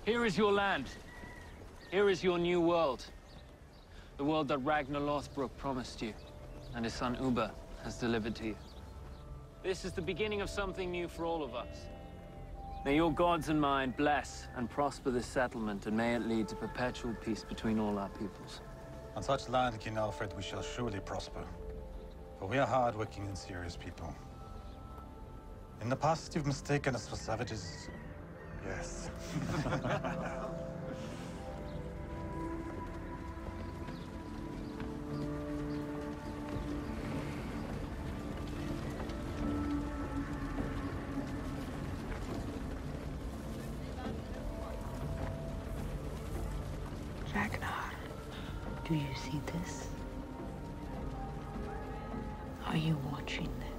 Here is your land. Here is your new world. The world that Ragnar Lothbrok promised you, and his son Uber has delivered to you. This is the beginning of something new for all of us. May your gods and mine bless and prosper this settlement, and may it lead to perpetual peace between all our peoples. On such land, King Alfred, we shall surely prosper. For we are hard-working and serious people. In the past, you've mistaken us for savages. Yes. Ragnar, do you see this? Are you watching this?